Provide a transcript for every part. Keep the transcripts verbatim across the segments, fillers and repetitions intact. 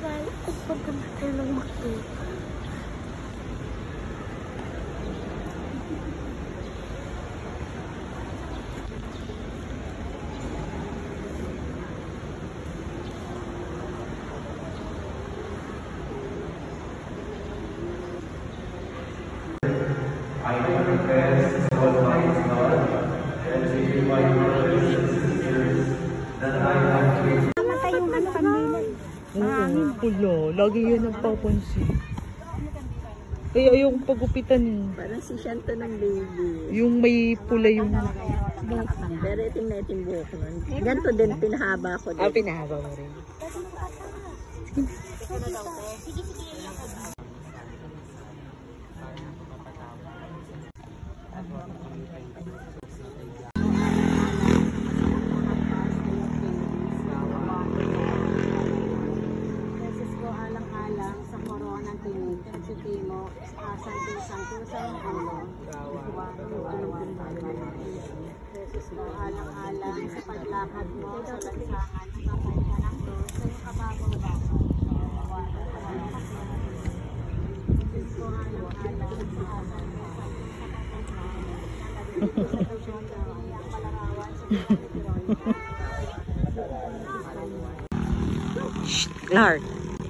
guys, at pagkamatay lang makita. I confess to Almighty God and to you, my brothers and sisters, that I have committed. Namatay yung ano kandila. Oo, pula. Lagi yan nagpapansin. Kaya yung pagupitan yun. Parang si Shanto ng baby. Yung may pula yung... Pero itim na itim buhok nun. Ganito din, pinahaba ko din. Ah, pinahaba mo rin. Beses ko alang-alang sa koronang tinig, sa timo, santo-santo-sang ulo. Beses ko alang-alang sa paglakad mo sa lansangan, kapag ka ng Diyos, sa iyong kababaw-babaw. Beses ko alang-alang sa asal mo sa Shh, Clark.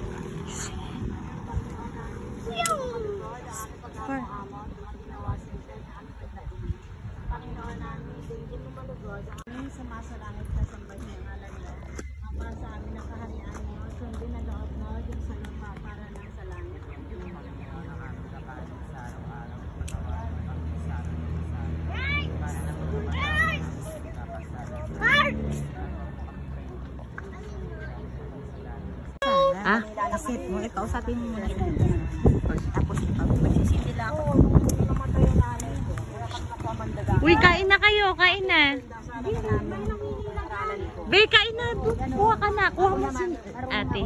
Panginoon namin, hindi mo malugod ang aming sumasalangit na sambay ng ngalan mo. Apa sa amin ang kaharian mo, sundin na loob mo, yung sa lupa para lang sa langit. Ah? Isip mo, ikaw sabi mo muna siya. Tapos ikaw, magsisindi lang ako. Uy, kain na kayo, kain na. Be, kain na. Kuha ka na. Kuha mo si ate.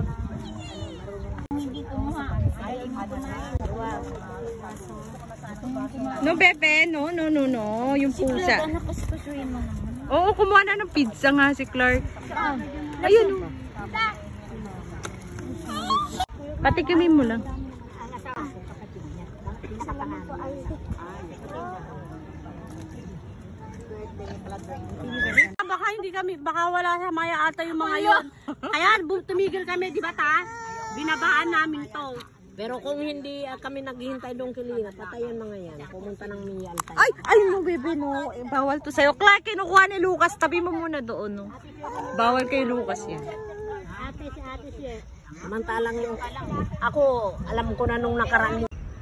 No, bebe. No, no, no, no. Yung pusa. Oo, kumuha na ng pizza nga si Clark. Ayun. Patikimin mo lang. Baka hindi kami, baka wala sa maya ata yung mga yon. Ayan, tumigil kami, di ba ta? Binabaan namin to. Pero kung hindi uh, kami naghihintay doon kilina, patayan mga yan. Pumunta ng Miyal tayo. Ay, ay no, bebe, no. Eh, bawal to sa'yo. Clark, kinukuha ni Lucas. Tabi mo muna doon, no. Bawal kay Lucas yan. Ate si ate siya. Samantalang yung ako, alam ko na nung nakaraan.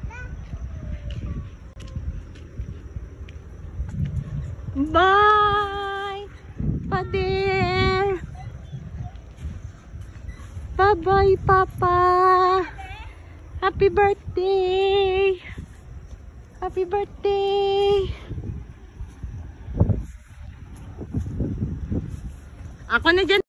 Bye! Pader! Bye-bye, Papa! Happy birthday! Happy birthday! Ako na dyan.